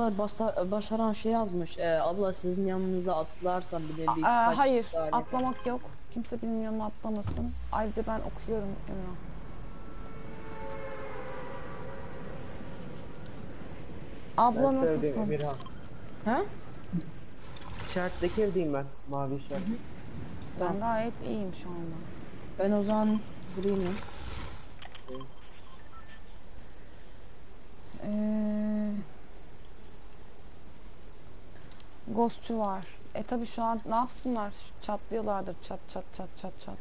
abla başaran şey yazmış. Abla sizin yanınıza atlarsam bir de birkaç Hayır, saniye. atlamak yok. Kimse benim yanıma atlamasın. Ayrıca ben okuyorum Emrah. Abla Ben sevdiğim nasılsın? Emirhan. Ha? İşaretteki evdeyim ben. Mavi işaret. Ben gayet iyiyim şu anda. Ben o zaman green'im. Ee, Ghostçu var. Tabi şu an ne yapsınlar? Çatlıyorlardır. Çat çat çat çat çat.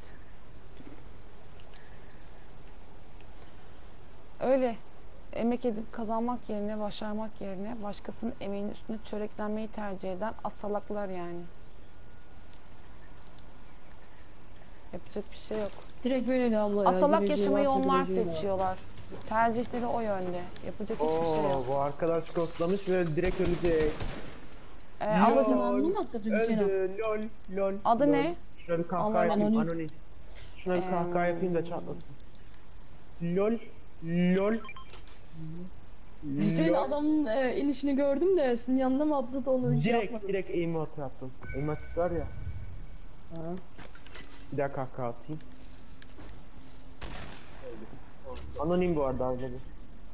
Öyle emek edip kazanmak yerine, başarmak yerine başkasının emeğinin üstüne çöreklenmeyi tercih eden asalaklar yani. Yapacak bir şey yok. Direkt böyle de abla ya. Asalak geleceği yaşamayı varsa onlar geleceği var. seçiyorlar. Tercihleri o yönde. Yapacak hiçbir şey Oo, yok. bu arkadaş ghostlamış ve direkt ölecek. Ama Nasıl Lol. anlamadı atladın Hüseyin abi? Öldü. Lol. Lol. Adı lol. ne? Şuna bir kahkaha yapayım. Anonim. Anonim. Şuna bir kahkaha yapayım da çatlasın. Lol. Lol. Hüseyin Lol. adamın inişini gördüm de sizin yanına mı atladı onu hiç yapmadım. Direkt aim out yaptım. Aim assist var ya. Ha. Bir daha kahkaha atayım. Anonim bu arada abla bu.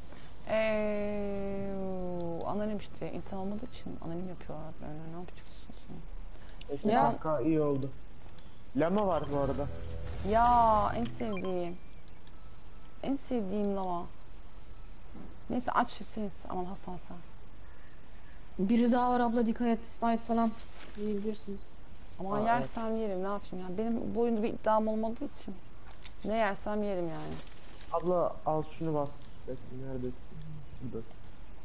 Anonim işte. İnsan olmadığı için anonim yapıyorlar böyle. Ne yapacaksın sen? Neyse Ya. kahkaha iyi oldu. Lama var bu arada. Ya en sevdiğim. En sevdiğim lava. Neyse aç Hüseyin. Aman Hasan sen. Biri daha var abla, dikkat et, snipe falan yiyebilirsiniz. Ama Aa, yersem yerim, ne yapayım yani. Benim bu oyunda bir iddiam olmadığı için ne yersem yerim yani. Abla al şunu bas. Bekle neredesin? Buradasın.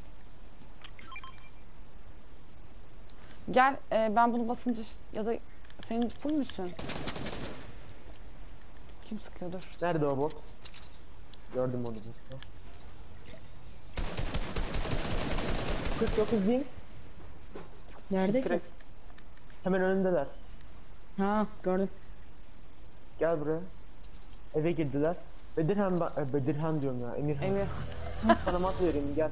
Gel ben bunu basınca ya da senin full müsün? Kim sıkıyordur? Nerede o bot? Gördüm onu botta. 49 diyeyim. Nerede ki? Direkt. Hemen önündeler. Ha, gördüm. Gel buraya. Eve girdiler. Bedirhan, Bedirhan diyorum ya. Emirhan. Emir. Sana mat vereyim gel.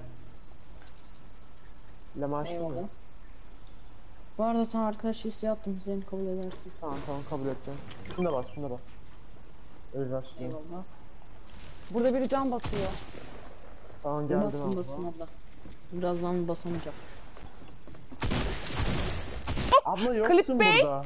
Lama açtın mı? Eyvallah. Bu arada sana arkadaş listeyi attım, seni kabul edersin. Tamam tamam kabul edeceğim. Şuna bas şuna bas. Öyle bas. Eyvallah. Burada biri can basıyor. Tamam geldim Basın abla. basın abla. Birazdan basamayacak. Abla yoksun Clip Bey. burada.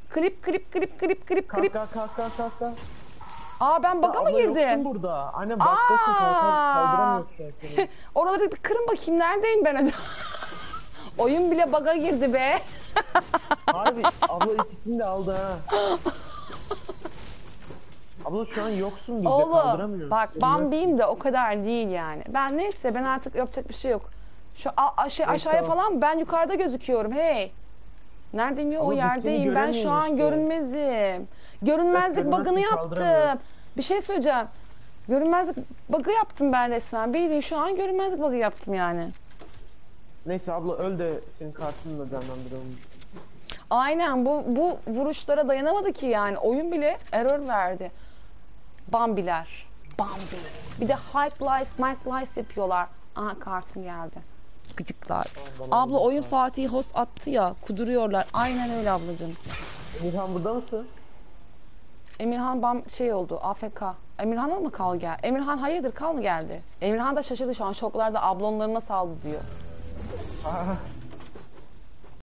Klip. Kalk kalk kalk kalk kalk. Aa ben baga mı Abla yoksun girdim? burada. Anne baktasın kaldıramıyorsun şu an seni. Oraları bir kırın bakayım, neredeyim ben acaba? Oyun bile baga girdi be. Harbi abla ikisini de aldı ha. Abla şu an yoksun bizde Oğlum kaldıramıyoruz. bak Seni Bambi'yim de o kadar değil yani. Ben neyse, ben artık yapacak bir şey yok. Şu aşağıya tamam. falan ben yukarıda gözüküyorum, hey. Neredeyim ya, o Ama biz seni yerdeyim. Ben şu göremiyoruz an işte. görünmezim. Görünmezlik görünmezsin, bug'ını yaptım. kaldıramıyoruz. Bir şey söyleyeceğim. Görünmezlik bug'ı yaptım ben resmen. Bildiğin şu an görünmezlik bug'ı yaptım yani. Neyse abla öl de senin kartını da canlandıralım. Aynen, bu vuruşlara dayanamadı ki yani. Oyun bile error verdi. Bambiler. Bambi. Bir de hype lies, mic lies yapıyorlar. Aha kartım geldi. Gıcıklar. Bana Abla oyun Fatih host attı ya. Kuduruyorlar. Aynen öyle ablacığım. Emirhan burada mısın? Emirhan şey oldu. AFK. Emirhan'a mı kal gel? Emirhan hayırdır, kal mı geldi? Emirhan da şaşırdı şu an. Şoklarda, ablonlarına saldı diyor. Aa,